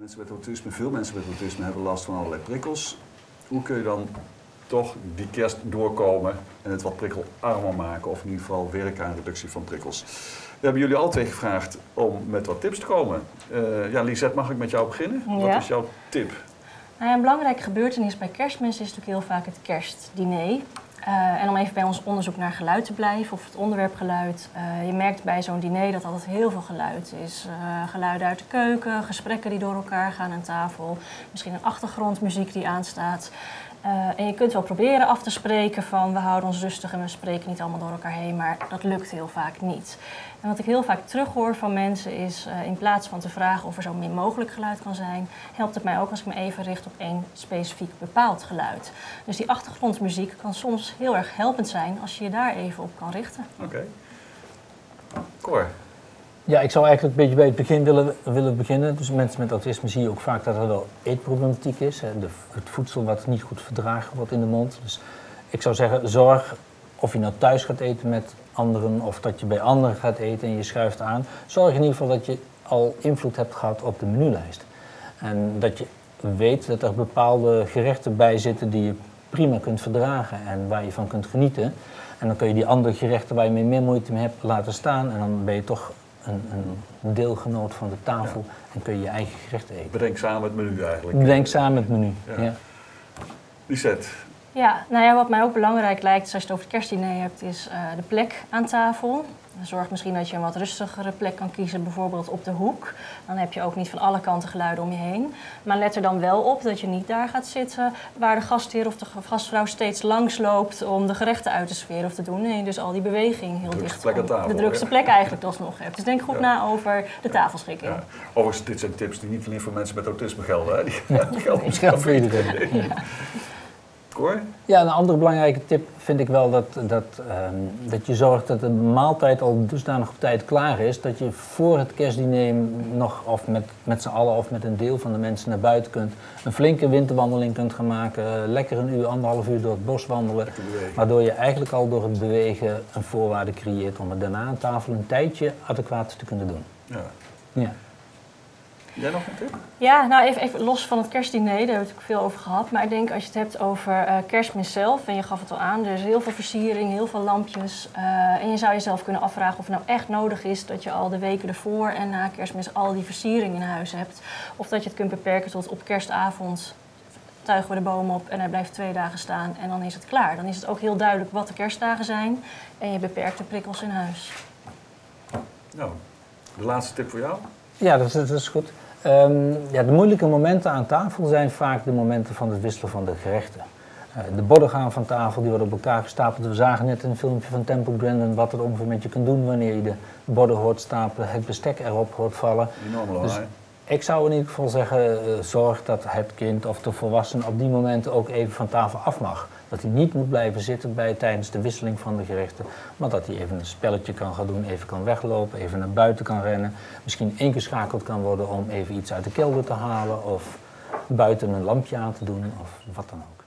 Mensen met autisme, veel mensen met autisme hebben last van allerlei prikkels. Hoe kun je dan toch die kerst doorkomen en het wat prikkelarmer maken, of in ieder geval werken aan reductie van prikkels? We hebben jullie alle twee gevraagd om met wat tips te komen. Lisette, mag ik met jou beginnen? Ja. Wat is jouw tip? Nou ja, een belangrijke gebeurtenis bij Kerstmis is natuurlijk heel vaak het kerstdiner. En om even bij ons onderzoek naar geluid te blijven, of het onderwerp geluid. Je merkt bij zo'n diner dat altijd heel veel geluid is. Geluiden uit de keuken, gesprekken die door elkaar gaan aan tafel. Misschien een achtergrondmuziek die aanstaat. En je kunt wel proberen af te spreken van we houden ons rustig en we spreken niet allemaal door elkaar heen, maar dat lukt heel vaak niet. En wat ik heel vaak terughoor van mensen is, in plaats van te vragen of er zo min mogelijk geluid kan zijn, helpt het mij ook als ik me even richt op één specifiek bepaald geluid. Dus die achtergrondmuziek kan soms heel erg helpend zijn als je je daar even op kan richten. Oké. Cor? Ja, ik zou eigenlijk een beetje bij het begin willen beginnen. Dus mensen met autisme zie je ook vaak dat er wel eetproblematiek is. Het voedsel wat niet goed verdragen wordt in de mond. Dus ik zou zeggen, zorg of je nou thuis gaat eten met anderen of dat je bij anderen gaat eten en je schuift aan. Zorg in ieder geval dat je al invloed hebt gehad op de menulijst. En dat je weet dat er bepaalde gerechten bij zitten die je prima kunt verdragen en waar je van kunt genieten. En dan kun je die andere gerechten waar je meer moeite mee hebt laten staan en dan ben je toch een deelgenoot van de tafel en kun je je eigen gerechten eten. Bedenk samen het menu eigenlijk. Bedenk samen het menu, ja. Lisette? Ja, nou ja, wat mij ook belangrijk lijkt als je het over het kerstdiner hebt, is de plek aan tafel. Zorg misschien dat je een wat rustigere plek kan kiezen, bijvoorbeeld op de hoek. Dan heb je ook niet van alle kanten geluiden om je heen. Maar let er dan wel op dat je niet daar gaat zitten waar de gastheer of de gastvrouw steeds langs loopt om de gerechten uit te sferen of te doen. En je dus al die beweging heel dicht plek aan tafel, de drukste plek eigenlijk alsnog hebt. Dus denk goed na over de tafelschikking. Ja. Overigens, dit zijn tips die niet alleen voor mensen met autisme gelden. Hè? Die gelden voor iedereen. Ja. Cor? Ja, een andere belangrijke tip vind ik wel dat je zorgt dat de maaltijd al dusdanig op tijd klaar is, dat je voor het kerstdiner nog of met z'n allen of met een deel van de mensen naar buiten kunt, een flinke winterwandeling kunt gaan maken, lekker een uur, 1,5 uur door het bos wandelen, waardoor je eigenlijk al door het bewegen een voorwaarde creëert om het daarna aan tafel een tijdje adequaat te kunnen doen. Ja. Jij nog een tip? Ja, nou even los van het kerstdiner, daar hebben we het ook veel over gehad. Maar ik denk als je het hebt over Kerstmis zelf, en je gaf het al aan, er is heel veel versiering, heel veel lampjes. En je zou jezelf kunnen afvragen of het nou echt nodig is dat je al de weken ervoor en na Kerstmis al die versiering in huis hebt. Of dat je het kunt beperken tot op kerstavond tuigen we de boom op en hij blijft 2 dagen staan en dan is het klaar. Dan is het ook heel duidelijk wat de kerstdagen zijn en je beperkt de prikkels in huis. Nou, de laatste tip voor jou? Ja, dat is goed. De moeilijke momenten aan tafel zijn vaak de momenten van het wisselen van de gerechten. De borden gaan van tafel, die worden op elkaar gestapeld. We zagen net in een filmpje van Temple Grandin wat er ongeveer met je kunt doen wanneer je de borden hoort stapelen, het bestek erop hoort vallen. Dus ik zou in ieder geval zeggen, zorg dat het kind of de volwassene op die momenten ook even van tafel af mag. Dat hij niet moet blijven zitten tijdens de wisseling van de gerechten, maar dat hij even een spelletje kan gaan doen, even kan weglopen, even naar buiten kan rennen. Misschien ingeschakeld kan worden om even iets uit de kelder te halen of buiten een lampje aan te doen of wat dan ook.